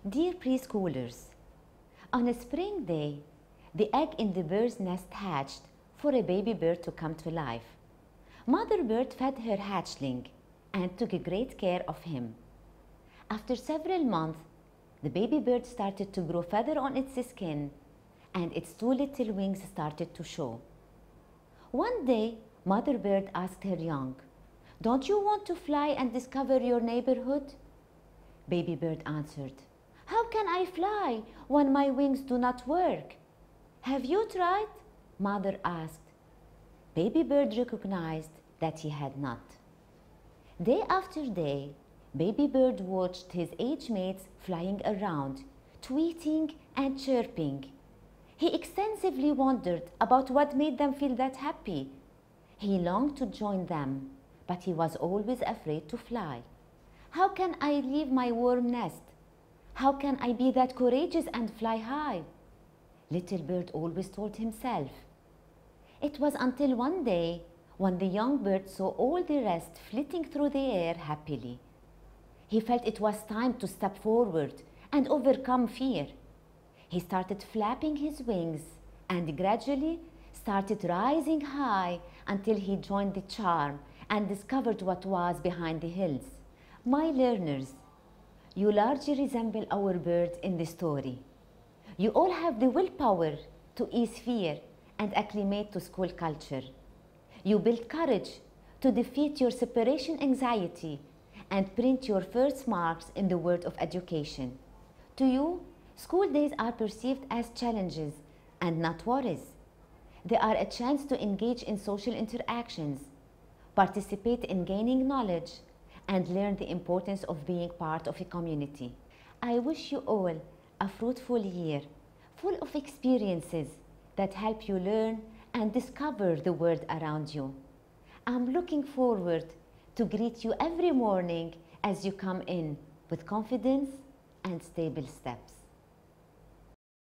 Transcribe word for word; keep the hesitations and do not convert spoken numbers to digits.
Dear preschoolers, on a spring day, the egg in the bird's nest hatched for a baby bird to come to life. Mother bird fed her hatchling and took great care of him. After several months, the baby bird started to grow feather on its skin and its two little wings started to show. One day, Mother bird asked her young, "Don't you want to fly and discover your neighborhood?" Baby bird answered, "How can I fly when my wings do not work?" "Have you tried?" Mother asked. Baby bird recognized that he had not. Day after day, Baby bird watched his age mates flying around, tweeting and chirping. He extensively wondered about what made them feel that happy. He longed to join them, but he was always afraid to fly. How can I leave my warm nest? How can I be that courageous and fly high? Little bird always told himself. It was until one day when the young bird saw all the rest flitting through the air happily. He felt it was time to step forward and overcome fear. He started flapping his wings and gradually started rising high until he joined the charm and discovered what was behind the hills. My learners, you largely resemble our bird in the story. You all have the willpower to ease fear and acclimate to school culture. You built courage to defeat your separation anxiety and print your first marks in the world of education. To you, school days are perceived as challenges and not worries. They are a chance to engage in social interactions, participate in gaining knowledge, and learn the importance of being part of a community. I wish you all a fruitful year, full of experiences that help you learn and discover the world around you. I'm looking forward to greet you every morning as you come in with confidence and stable steps.